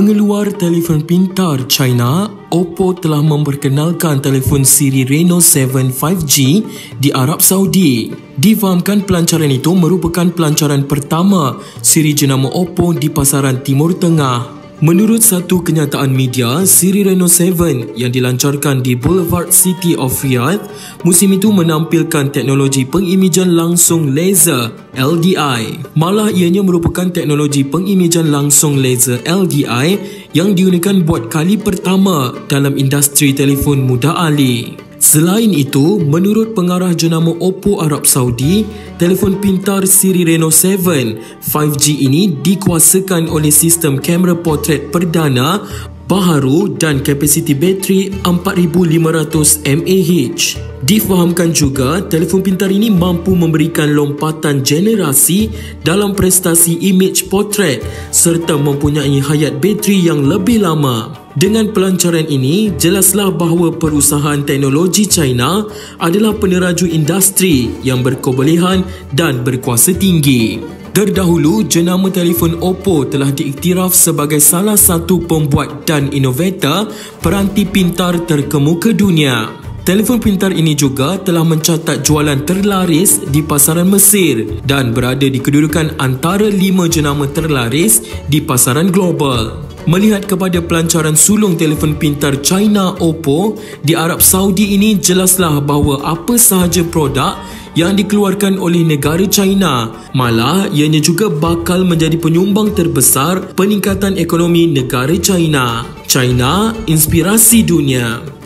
Pengeluar telefon pintar China, Oppo telah memperkenalkan telefon siri Reno 7 5G di Arab Saudi. Difahamkan pelancaran itu merupakan pelancaran pertama siri jenama Oppo di pasaran Timur Tengah. Menurut satu kenyataan media, siri Reno 7 yang dilancarkan di Boulevard City of Riyadh musim itu menampilkan teknologi pengimejan langsung laser LDI. Malah ianya merupakan teknologi pengimejan langsung laser LDI yang digunakan buat kali pertama dalam industri telefon muda alih. Selain itu, menurut pengarah jenama Oppo Arab Saudi, telefon pintar siri Reno 7 5G ini dikuasakan oleh sistem kamera potret perdana baharu dan kapasiti bateri 4500 mAh. Difahamkan juga, telefon pintar ini mampu memberikan lompatan generasi dalam prestasi image potret serta mempunyai hayat bateri yang lebih lama. Dengan pelancaran ini, jelaslah bahawa perusahaan teknologi China adalah peneraju industri yang berkebolehan dan berkuasa tinggi. Terdahulu, jenama telefon Oppo telah diiktiraf sebagai salah satu pembuat dan inovator peranti pintar terkemuka dunia. Telefon pintar ini juga telah mencatat jualan terlaris di pasaran Mesir dan berada di kedudukan antara 5 jenama terlaris di pasaran global. Melihat kepada pelancaran sulung telefon pintar China Oppo di Arab Saudi ini, jelaslah bahawa apa sahaja produk yang dikeluarkan oleh negara China, malah ianya juga bakal menjadi penyumbang terbesar peningkatan ekonomi negara China. China, inspirasi dunia.